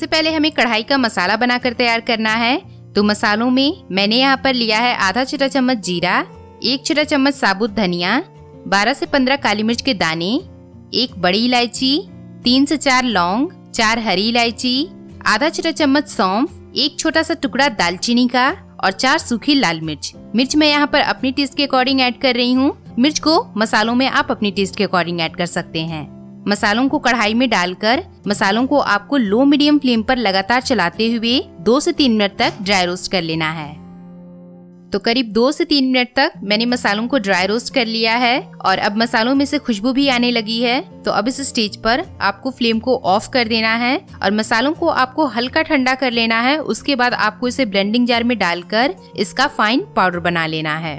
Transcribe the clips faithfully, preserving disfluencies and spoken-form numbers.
सबसे पहले हमें कढ़ाई का मसाला बनाकर तैयार करना है। तो मसालों में मैंने यहाँ पर लिया है आधा छोटा चम्मच जीरा, एक छोटा चम्मच साबुत धनिया, बारह से पंद्रह काली मिर्च के दाने, एक बड़ी इलायची, तीन से चार लौंग, चार हरी इलायची, आधा छोटा चम्मच सौंफ, एक छोटा सा टुकड़ा दालचीनी का और चार सूखी लाल मिर्च। मिर्च मैं यहाँ पर अपनी टेस्ट के अकॉर्डिंग ऐड कर रही हूँ। मिर्च को मसालों में आप अपनी टेस्ट के अकॉर्डिंग ऐड कर सकते हैं। मसालों को कढ़ाई में डालकर मसालों को आपको लो मीडियम फ्लेम पर लगातार चलाते हुए दो से तीन मिनट तक ड्राई रोस्ट कर लेना है। तो करीब दो से तीन मिनट तक मैंने मसालों को ड्राई रोस्ट कर लिया है और अब मसालों में से खुशबू भी आने लगी है। तो अब इस स्टेज पर आपको फ्लेम को ऑफ कर देना है और मसालों को आपको हल्का ठंडा कर लेना है। उसके बाद आपको इसे ब्लेंडिंग जार में डालकर इसका फाइन पाउडर बना लेना है।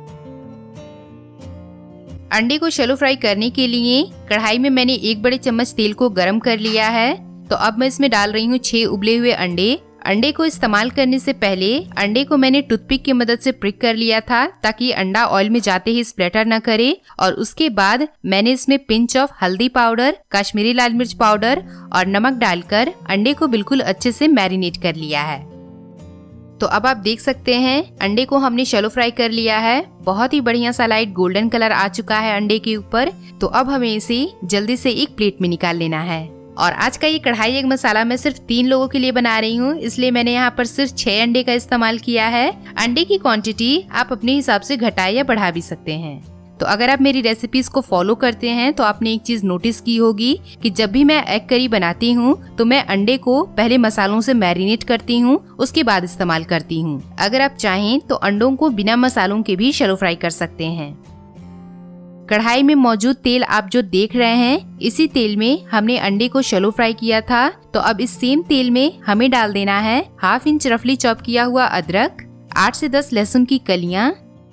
अंडे को शैलो फ्राई करने के लिए कढ़ाई में मैंने एक बड़े चम्मच तेल को गरम कर लिया है। तो अब मैं इसमें डाल रही हूँ छह उबले हुए अंडे। अंडे को इस्तेमाल करने से पहले अंडे को मैंने टूथपिक की मदद से प्रिक कर लिया था ताकि अंडा ऑयल में जाते ही स्प्लेटर न करे। और उसके बाद मैंने इसमें पिंच ऑफ हल्दी पाउडर, कश्मीरी लाल मिर्च पाउडर और नमक डालकर अंडे को बिल्कुल अच्छे से मैरिनेट कर लिया है। तो अब आप देख सकते हैं अंडे को हमने शैलो फ्राई कर लिया है। बहुत ही बढ़िया सा लाइट गोल्डन कलर आ चुका है अंडे के ऊपर। तो अब हमें इसे जल्दी से एक प्लेट में निकाल लेना है। और आज का ये कढ़ाई एग मसाला मैं सिर्फ तीन लोगों के लिए बना रही हूँ, इसलिए मैंने यहाँ पर सिर्फ छह अंडे का इस्तेमाल किया है। अंडे की क्वांटिटी आप अपने हिसाब से घटा या बढ़ा भी सकते हैं। तो अगर आप मेरी रेसिपीज को फॉलो करते हैं तो आपने एक चीज नोटिस की होगी कि जब भी मैं एग करी बनाती हूँ तो मैं अंडे को पहले मसालों से मैरिनेट करती हूँ, उसके बाद इस्तेमाल करती हूँ। अगर आप चाहें तो अंडों को बिना मसालों के भी शैलो फ्राई कर सकते हैं। कढ़ाई में मौजूद तेल आप जो देख रहे हैं, इसी तेल में हमने अंडे को शैलो फ्राई किया था। तो अब इस सेम तेल में हमें डाल देना है हाफ इंच रफली चॉप किया हुआ अदरक, आठ से दस लहसुन की कलियां,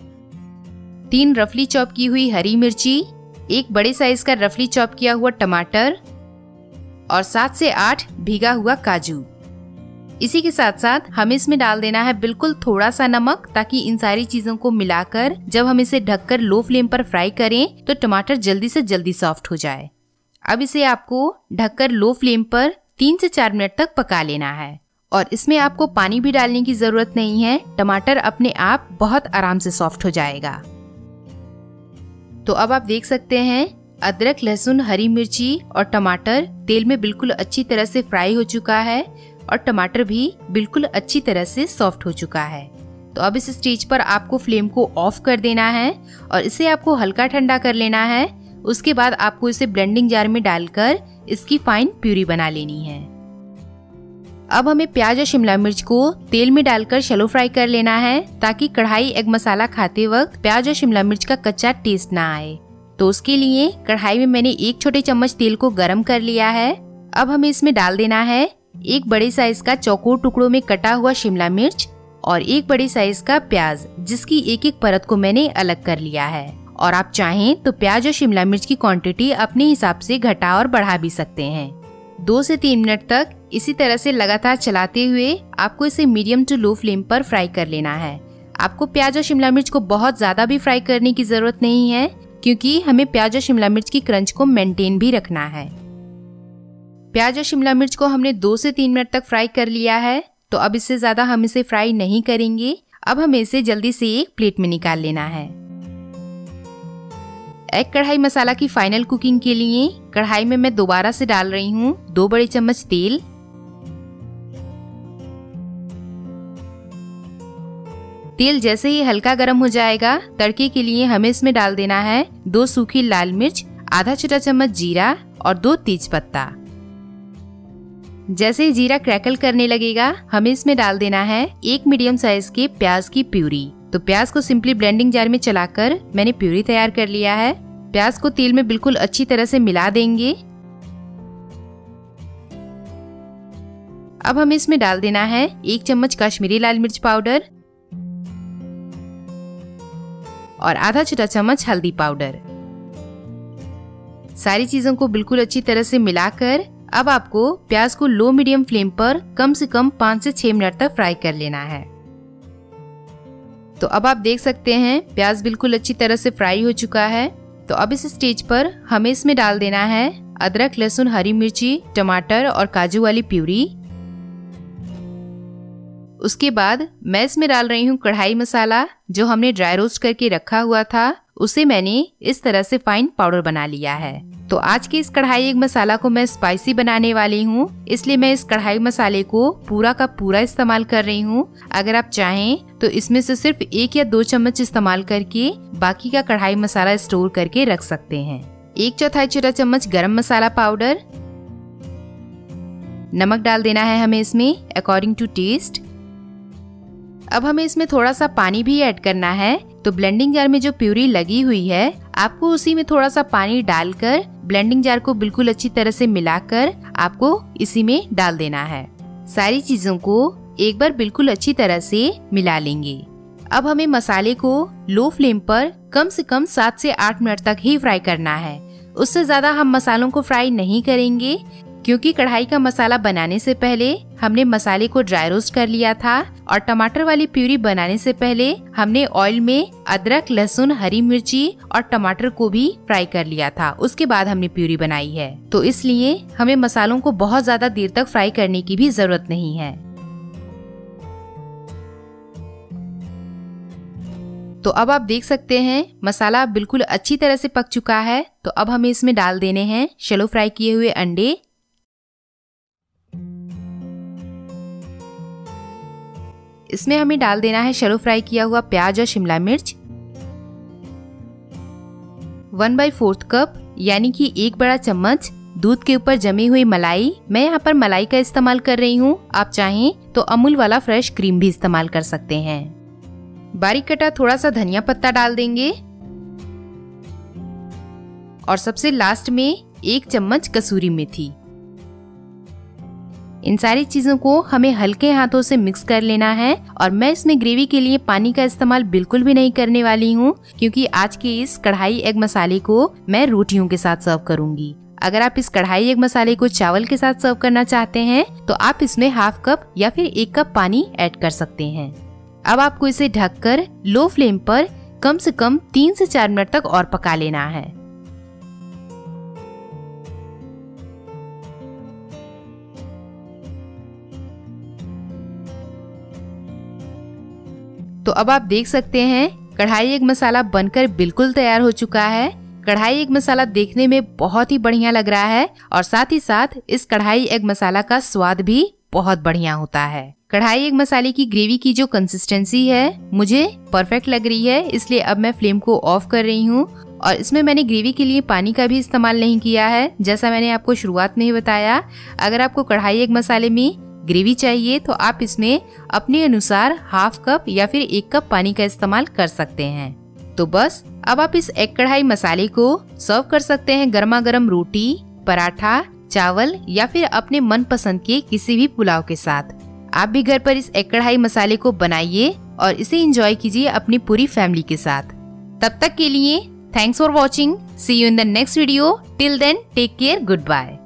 तीन रफली चॉप की हुई हरी मिर्ची, एक बड़े साइज का रफली चॉप किया हुआ टमाटर और सात से आठ भीगा हुआ काजू। इसी के साथ साथ हमें इसमें डाल देना है बिल्कुल थोड़ा सा नमक, ताकि इन सारी चीजों को मिलाकर जब हम इसे ढककर लो फ्लेम पर फ्राई करें तो टमाटर जल्दी से जल्दी सॉफ्ट हो जाए। अब इसे आपको ढककर लो फ्लेम पर तीन से चार मिनट तक पका लेना है और इसमें आपको पानी भी डालने की जरूरत नहीं है। टमाटर अपने आप बहुत आराम से सॉफ्ट हो जाएगा। तो अब आप देख सकते हैं अदरक, लहसुन, हरी मिर्ची और टमाटर तेल में बिल्कुल अच्छी तरह से फ्राई हो चुका है और टमाटर भी बिल्कुल अच्छी तरह से सॉफ्ट हो चुका है। तो अब इस स्टेज पर आपको फ्लेम को ऑफ कर देना है और इसे आपको हल्का ठंडा कर लेना है। उसके बाद आपको इसे ब्लेंडिंग जार में डालकर इसकी फाइन प्यूरी बना लेनी है। अब हमें प्याज और शिमला मिर्च को तेल में डालकर शैलो फ्राई कर लेना है, ताकि कढ़ाई एग मसाला खाते वक्त प्याज और शिमला मिर्च का कच्चा टेस्ट ना आए। तो उसके लिए कढ़ाई में मैंने एक छोटे चम्मच तेल को गरम कर लिया है। अब हमें इसमें डाल देना है एक बड़े साइज का चौकोर टुकड़ों में कटा हुआ शिमला मिर्च और एक बड़ी साइज का प्याज, जिसकी एक एक परत को मैंने अलग कर लिया है। और आप चाहें तो प्याज और शिमला मिर्च की क्वांटिटी अपने हिसाब से घटा और बढ़ा भी सकते हैं। दो से तीन मिनट तक इसी तरह से लगातार चलाते हुए आपको इसे मीडियम टू लो फ्लेम पर फ्राई कर लेना है। आपको प्याज और शिमला मिर्च को बहुत ज्यादा भी फ्राई करने की जरूरत नहीं है, क्योंकि हमें प्याज और शिमला मिर्च की क्रंच को मेंटेन भी रखना है। प्याज और शिमला मिर्च को हमने दो से तीन मिनट तक फ्राई कर लिया है। तो अब इससे ज्यादा हम इसे फ्राई नहीं करेंगे। अब हमें इसे जल्दी से एक प्लेट में निकाल लेना है। एग कढ़ाई मसाला की फाइनल कुकिंग के लिए कढ़ाई में मैं दोबारा से डाल रही हूँ दो बड़े चम्मच तेल। तेल जैसे ही हल्का गर्म हो जाएगा, तड़के के लिए हमें इसमें डाल देना है दो सूखी लाल मिर्च, आधा छोटा चम्मच जीरा और दो तेज पत्ता। जैसे ही जीरा क्रैकल करने लगेगा, हमें इसमें डाल देना है एक मीडियम साइज के प्याज की प्यूरी। तो प्याज को सिंपली ब्लेंडिंग जार में चलाकर मैंने प्यूरी तैयार कर लिया है। प्याज को तेल में बिल्कुल अच्छी तरह से मिला देंगे। अब हमें इसमें डाल देना है एक चम्मच कश्मीरी लाल मिर्च पाउडर और आधा छोटा चम्मच हल्दी पाउडर। सारी चीजों को बिल्कुल अच्छी तरह से मिलाकर अब आपको प्याज को लो मीडियम फ्लेम पर कम से कम पाँच से छह मिनट तक फ्राई कर लेना है। तो अब आप देख सकते हैं प्याज बिल्कुल अच्छी तरह से फ्राई हो चुका है। तो अब इस स्टेज पर हमें इसमें डाल देना है अदरक, लहसुन, हरी मिर्ची, टमाटर और काजू वाली प्यूरी। उसके बाद मैं इसमें डाल रही हूँ कढ़ाई मसाला। जो हमने ड्राई रोस्ट करके रखा हुआ था उसे मैंने इस तरह से फाइन पाउडर बना लिया है। तो आज के इस कढ़ाई एग मसाला को मैं स्पाइसी बनाने वाली हूँ, इसलिए मैं इस कढ़ाई मसाले को पूरा का पूरा इस्तेमाल कर रही हूँ। अगर आप चाहें तो इसमें से सिर्फ एक या दो चम्मच इस्तेमाल करके बाकी का कढ़ाई मसाला स्टोर करके रख सकते हैं। एक चौथाई छोटा चम्मच गरम मसाला पाउडर, नमक डाल देना है हमें इसमें अकॉर्डिंग टू टेस्ट। अब हमें इसमें थोड़ा सा पानी भी ऐड करना है। तो ब्लेंडिंग जार में जो प्यूरी लगी हुई है आपको उसी में थोड़ा सा पानी डालकर ब्लेंडिंग जार को बिल्कुल अच्छी तरह से मिलाकर आपको इसी में डाल देना है। सारी चीजों को एक बार बिल्कुल अच्छी तरह से मिला लेंगे। अब हमें मसाले को लो फ्लेम पर कम से कम सात से आठ मिनट तक ही फ्राई करना है। उससे ज्यादा हम मसालों को फ्राई नहीं करेंगे, क्योंकि कढ़ाई का मसाला बनाने से पहले हमने मसाले को ड्राई रोस्ट कर लिया था और टमाटर वाली प्यूरी बनाने से पहले हमने ऑयल में अदरक, लहसुन, हरी मिर्ची और टमाटर को भी फ्राई कर लिया था। उसके बाद हमने प्यूरी बनाई है, तो इसलिए हमें मसालों को बहुत ज्यादा देर तक फ्राई करने की भी जरूरत नहीं है। तो अब आप देख सकते हैं मसाला बिल्कुल अच्छी तरह से पक चुका है। तो अब हमें इसमें डाल देने हैं शैलो फ्राई किए हुए अंडे। इसमें हमें डाल देना है शैलो फ्राई किया हुआ प्याज और शिमला मिर्च। वन बाई फोर्थ कप यानी कि एक बड़ा चम्मच दूध के ऊपर जमी हुई मलाई। मैं यहाँ पर मलाई का इस्तेमाल कर रही हूँ, आप चाहें तो अमूल वाला फ्रेश क्रीम भी इस्तेमाल कर सकते हैं। बारीक कटा थोड़ा सा धनिया पत्ता डाल देंगे और सबसे लास्ट में एक चम्मच कसूरी मेथी। इन सारी चीजों को हमें हल्के हाथों से मिक्स कर लेना है। और मैं इसमें ग्रेवी के लिए पानी का इस्तेमाल बिल्कुल भी नहीं करने वाली हूँ, क्योंकि आज के इस कढ़ाई एग मसाले को मैं रोटियों के साथ सर्व करूंगी। अगर आप इस कढ़ाई एग मसाले को चावल के साथ सर्व करना चाहते हैं तो आप इसमें हाफ कप या फिर एक कप पानी ऐड कर सकते हैं। अब आपको इसे ढककर लो फ्लेम पर कम से कम तीन से चार मिनट तक और पका लेना है। तो अब आप देख सकते हैं कढ़ाई एग मसाला बनकर बिल्कुल तैयार हो चुका है। कढ़ाई एग मसाला देखने में बहुत ही बढ़िया लग रहा है और साथ ही साथ इस कढ़ाई एग मसाला का स्वाद भी बहुत बढ़िया होता है। कढ़ाई एग मसाले की ग्रेवी की जो कंसिस्टेंसी है मुझे परफेक्ट लग रही है, इसलिए अब मैं फ्लेम को ऑफ कर रही हूँ। और इसमें मैंने ग्रेवी के लिए पानी का भी इस्तेमाल नहीं किया है, जैसा मैंने आपको शुरुआत में ही बताया। अगर आपको कढ़ाई एग मसाले में ग्रेवी चाहिए तो आप इसमें अपने अनुसार हाफ कप या फिर एक कप पानी का इस्तेमाल कर सकते हैं। तो बस अब आप इस एग कढ़ाई मसाले को सर्व कर सकते हैं गर्मा गर्म रोटी, पराठा, चावल या फिर अपने मनपसंद के किसी भी पुलाव के साथ। आप भी घर पर इस एग कढ़ाई मसाले को बनाइए और इसे एंजॉय कीजिए अपनी पूरी फैमिली के साथ। तब तक के लिए thanks for watching. See you in the next video. Till then take care, good bye.